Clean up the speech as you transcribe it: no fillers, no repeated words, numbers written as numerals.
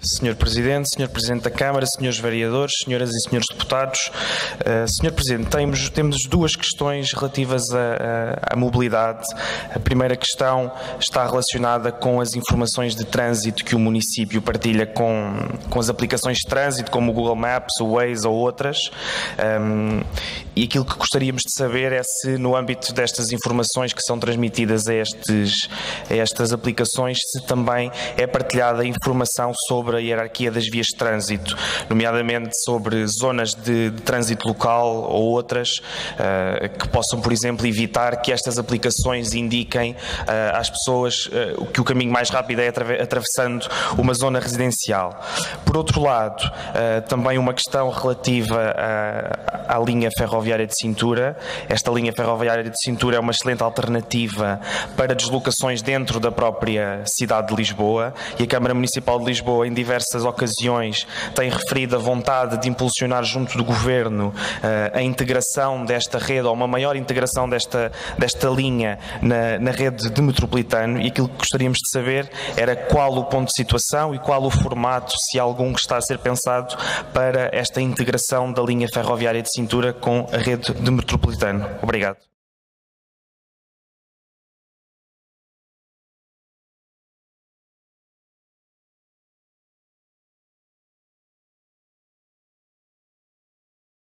Senhor Presidente, Senhor Presidente da Câmara, Senhores Vereadores, Senhoras e Senhores Deputados. Senhor Presidente, temos duas questões relativas à mobilidade. A primeira questão está relacionada com as informações de trânsito que o município partilha com as aplicações de trânsito, como o Google Maps, o Waze ou outras. E aquilo que gostaríamos de saber é se, no âmbito destas informações que são transmitidas a estas aplicações, se também é partilhada informação sobre a hierarquia das vias de trânsito, nomeadamente sobre zonas de trânsito local ou outras que possam, por exemplo, evitar que estas aplicações indiquem às pessoas que o caminho mais rápido é atravessando uma zona residencial. Por outro lado, também uma questão relativa à linha ferroviária de cintura. Esta linha ferroviária de cintura é uma excelente alternativa para deslocações dentro da própria cidade de Lisboa, e a Câmara Municipal de Lisboa, em diversas ocasiões, tem referido a vontade de impulsionar junto do Governo a integração desta rede, ou uma maior integração desta linha na rede de metropolitano, e aquilo que gostaríamos de saber era qual o ponto de situação e qual o formato, se há algum que está a ser pensado para esta integração da linha ferroviária de cintura com a rede de metropolitano. Obrigado.